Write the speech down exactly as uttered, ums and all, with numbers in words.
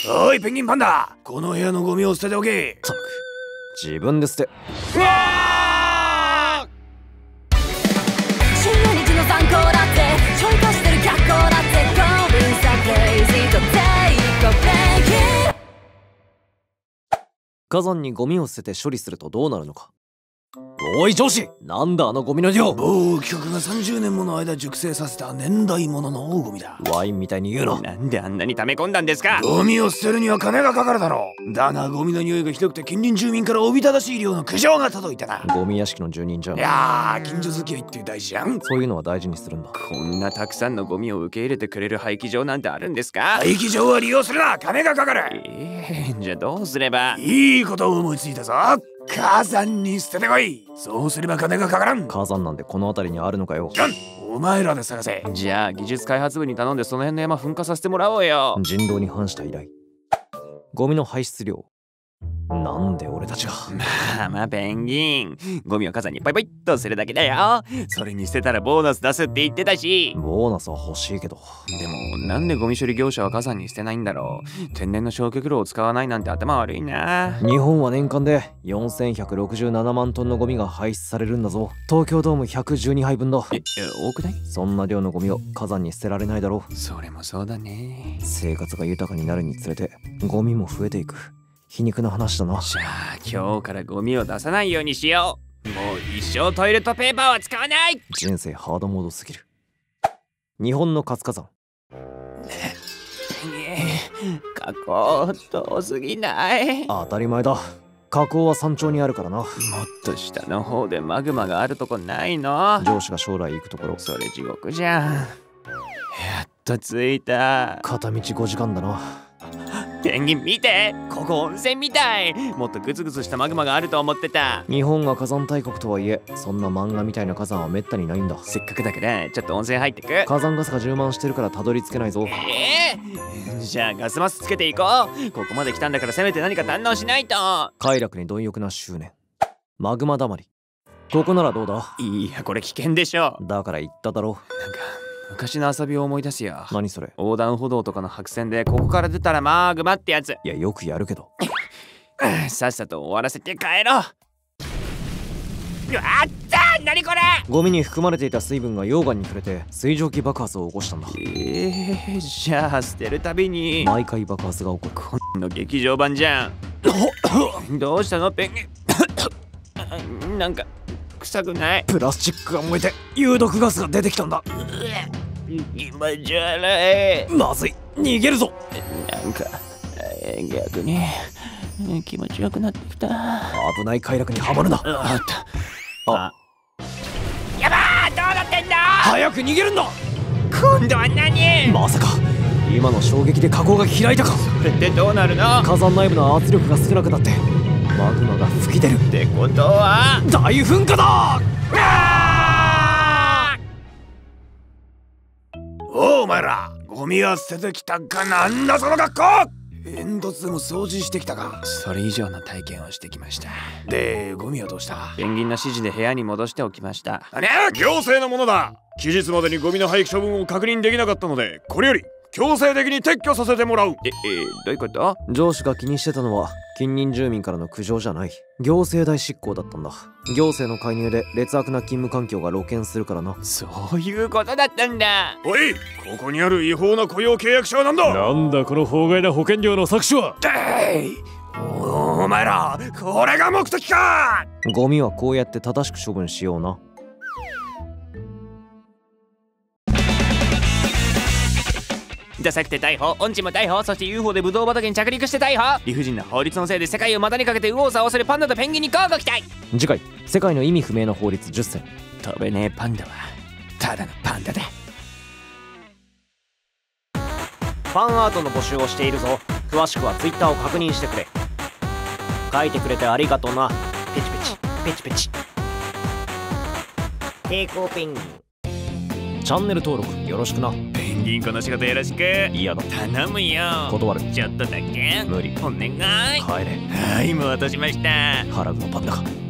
おいペンギンパンダ、この部屋のゴミを捨てておけ。 ったく自分で捨て。 うわ深夜日の参考だってちょい化してる格好だって Going so crazy to take a break。 火山にゴミを捨てて処理するとどうなるのか。おい上司、なんだあのゴミの量。 某企画がさんじゅうねんもの間熟成させた年代物のゴミだ。 ワインみたいに言うの。 なんであんなに溜め込んだんですか。 ゴミを捨てるには金がかかるだろう。だがゴミの匂いがひどくて近隣住民からおびただしい量の苦情が届いたな。 ゴミ屋敷の住人じゃん。 いやー、近所付き合いって大事じゃん。 そういうのは大事にするんだ。 こんなたくさんのゴミを受け入れてくれる廃棄場なんてあるんですか。 廃棄場は利用するな、金がかかる。 えー、じゃあどうすれば。 いいことを思いついたぞ。火山に捨ててこい。そうすれば金がかからん。 火山なんてこの辺りにあるのかよ。 お前らで探せ。 じゃあ技術開発部に頼んでその辺の山噴火させてもらおうよ。 人道に反した依頼。ゴミの排出量、なんで俺たちが。 まあまあペンギン、ゴミを火山にポイポイっとするだけだよ。それに捨てたらボーナス出すって言ってたし。 ボーナスは欲しいけど。 でもなんでゴミ処理業者は火山に捨てないんだろう。天然の焼却炉を使わないなんて頭悪いな。 日本は年間でよんせんひゃくろくじゅうななまんトンのゴミが排出されるんだぞ。東京ドームひゃくじゅうにはいぶんだ。 え、多くない？ そんな量のゴミを火山に捨てられないだろう。 それもそうだね。 生活が豊かになるにつれてゴミも増えていく。皮肉な話だな。 じゃあ今日からゴミを出さないようにしよう。もう一生トイレットペーパーは使わない。 人生ハードモードすぎる。日本の活火山。 火口遠すぎない？ 当たり前だ。火口は山頂にあるからな。 もっと下の方でマグマがあるとこないの？ 上司が将来行くところ。 それ地獄じゃん。やっと着いた。 片道ごじかんだな。 ペンギン見て、ここ温泉みたい。もっとグツグツしたマグマがあると思ってた。 日本が火山大国とはいえ、そんな漫画みたいな火山はめったにないんだ。 せっかくだからちょっと温泉入ってく。 火山ガスが充満してるからたどり着けないぞ。 えー、じゃあガスマスつけていこう。ここまで来たんだからせめて何か堪能しないと。 快楽に貪欲な執念。マグマだまり。ここならどうだ？ いやこれ危険でしょ。 だから言っただろ。 なんか昔の遊びを思い出すよ。 何それ？ 横断歩道とかの白線でここから出たらマグマってやつ。 いやよくやるけどさっさと終わらせて帰ろう。あったー、何これ。 ゴミに含まれていた水分が溶岩に触れて水蒸気爆発を起こしたんだ。 えー、じゃあ捨てるたびに毎回爆発が起こる。 こんの劇場版じゃん。どうしたのペンギン。なんか臭くない？ プラスチックが燃えて有毒ガスが出てきたんだ。 気持ち悪い。 まずい、逃げるぞ。 なんか逆に気持ちよくなってきた。 危ない快楽にはまるな。 あった。 あ、 やばー、どうなってんだ。 早く逃げるんだ。 今度は何？ まさか今の衝撃で火口が開いたか。 それってどうなるの？ 火山内部の圧力が少なくなってマグマが噴き出るってことは大噴火だ。 おうお前ら、ゴミは捨ててきたか。なんだその学校。煙突でも掃除してきたか。 それ以上の体験をしてきました。 でゴミはどうした？ ペンギンの指示で部屋に戻しておきました。 何？行政のものだ。期日までにゴミの廃棄処分を確認できなかったので、これより強制的に撤去させてもらう。 え、えー、どういうこと？ 上司が気にしてたのは近隣住民からの苦情じゃない、行政代執行だったんだ。行政の介入で劣悪な勤務環境が露見するからな。 そういうことだったんだ。 おい、ここにある違法な雇用契約書は何だ？ なんだこの法外な保険料の搾取は。 でい、お, お前ら、これが目的か。 ゴミはこうやって正しく処分しような。 ダサくて逮捕、音痴も逮捕、そして ユーフォー でブドウ畑に着陸して逮捕。理不尽な法律のせいで世界を股にかけて右往左往するパンダとペンギンに乞うご期待。 次回、世界の意味不明な法律じゅっせん。 飛べねえパンダはただのパンダだ。 ファンアートの募集をしているぞ。詳しくは ツイッター を確認してくれ。書いてくれてありがとうな。ペチペチペチペチ。 抵抗ペンギン。 チャンネル登録よろしくな。 ペンギンこの仕事よろしく。 嫌だ。 頼むよ。 断る。 ちょっとだけ無理。 お願い。 帰れ。 はい、もう落としました。 腹黒パンダか。